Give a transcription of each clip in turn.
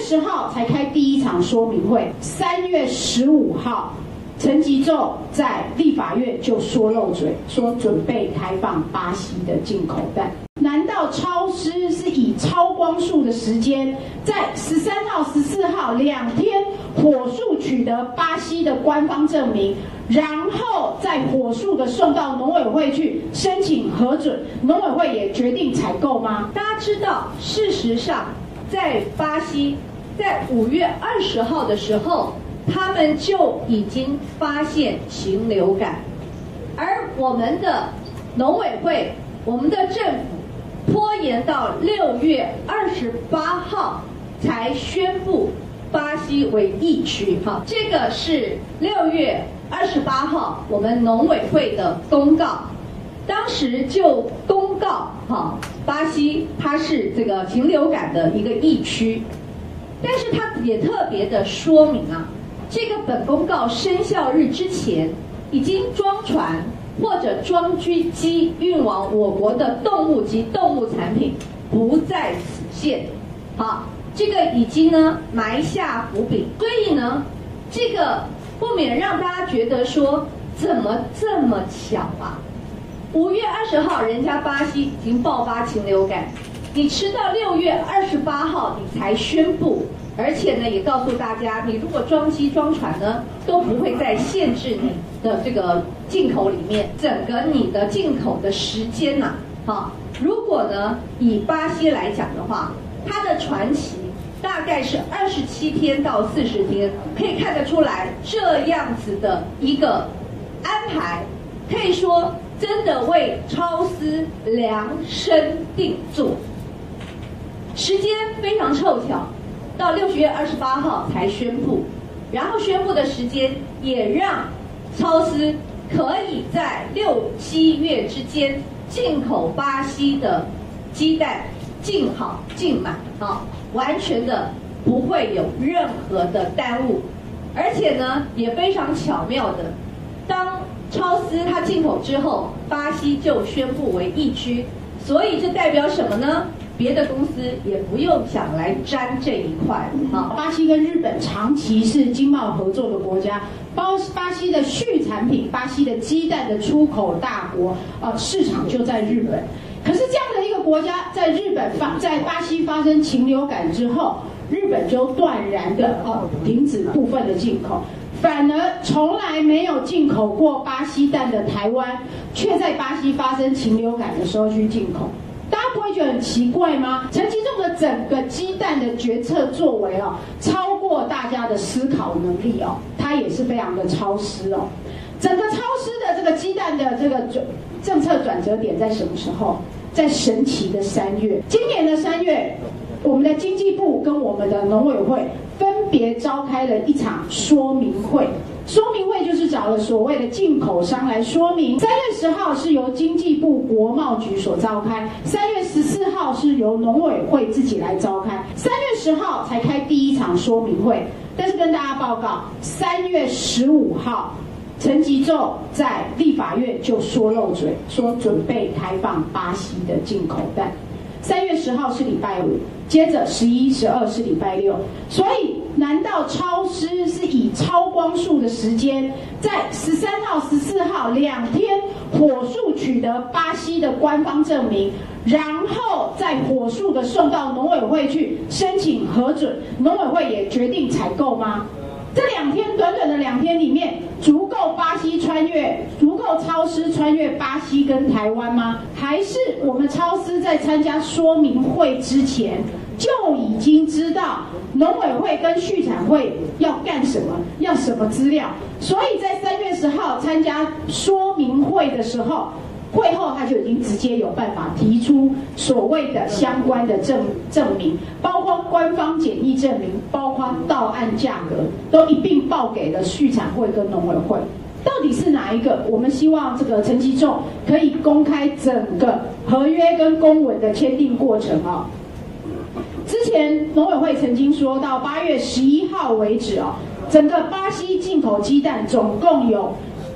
10号才开第一场说明会，3月15号，陈吉仲在立法院就说漏嘴，说准备开放巴西的进口蛋。难道超师是以超光速的时间，在13号、14号2天火速取得巴西的官方证明，然后再火速的送到农委会去申请核准，农委会也决定采购吗？ 大家知道，事实上，在巴西，在5月20号的时候，他们就已经发现禽流感，而我们的农委会、我们的政府拖延到6月28号才宣布巴西为疫区。哈，这个是6月28号我们农委会的公告，当时就公告哈，巴西它是这个禽流感的一个疫区，但是它也特别的说明啊，这个本公告生效日之前，已经装船或者装机运往我国的动物及动物产品不在此限。好，这个已经呢埋下伏笔，所以呢，这个不免让大家觉得说，怎么这么巧啊？5月20号，人家巴西已经爆发禽流感，你迟到6月28号你才宣布。而且呢，也告诉大家，你如果装机装船呢，都不会再限制你的这个进口里面，整个你的进口的时间呐，如果呢以巴西来讲的话，它的船期大概是27天到40天，可以看得出来，这样子的一个安排，可以说真的为超司量身定做，时间非常凑巧。到6月28号才宣布，然后宣布的时间也让超司可以在6、7月之间进口巴西的鸡蛋进好进满完全的不会有任何的耽误，而且呢也非常巧妙的，当超司它进口之后，巴西就宣布为疫区，所以这代表什么呢？别的公司也不用想来沾这一块巴西跟日本长期是经贸合作的国家，巴西的畜产品、巴西的鸡蛋的出口大国，市场就在日本。可是这样的一个国家，在巴西发生禽流感之后，日本就断然的停止部分的进口。反而从来没有进口过巴西蛋的台湾，却在巴西发生禽流感的时候去进口。大家不会觉得很奇怪吗？陈吉仲的整个鸡蛋的决策作为超过大家的思考能力他也是非常的超失整个超失的这个鸡蛋的这个政策转折点在什么时候？在神奇的3月，今年的3月，我们的经济部跟我们的农委会分别召开了一场说明会。说明会就是找了所谓的进口商来说明。3月10号是由经济部国贸局所召开，3月14号是由农委会自己来召开，3月10号才开第一场说明会。但是跟大家报告，3月15号，陈吉仲在立法院就说漏嘴，说准备开放巴西的进口蛋。3月10号是礼拜五，接着11、12是礼拜六，所以难道超师是以超光速的时间，在13号、14号2天火速取得巴西的官方证明，然后再火速的送到农委会去申请核准，农委会也决定采购吗？这2天短短的2天里面，足够超师穿越巴西跟台湾吗？还是我们超师在参加说明会之前就已经知道农委会跟畜产会要干什么，要什么资料，所以在3月10号参加说明会的时候，会后他就已经直接有办法提出所谓的相关的证明，包括官方检疫证明，包括到案价格，都一并报给了畜产会跟农委会。到底是哪一个？我们希望这个陈吉仲可以公开整个合约跟公文的签订过程之前农委会曾经说到8月11号为止整个巴西进口鸡蛋总共有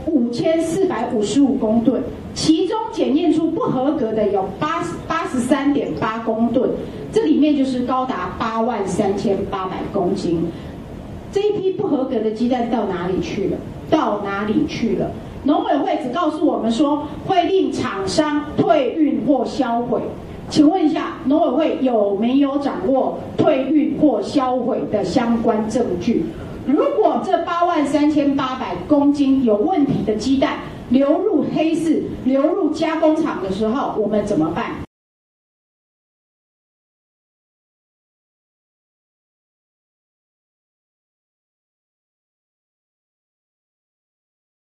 5455公吨，其中检验出不合格的有83.8公吨， 这里面就是高达83800公斤。这一批不合格的鸡蛋到哪里去了？到哪里去了？农委会只告诉我们说会令厂商退运或销毁。请问一下，农委会有没有掌握退运或销毁的相关证据？如果这83800公斤有问题的鸡蛋流入黑市、流入加工厂的时候，我们怎么办？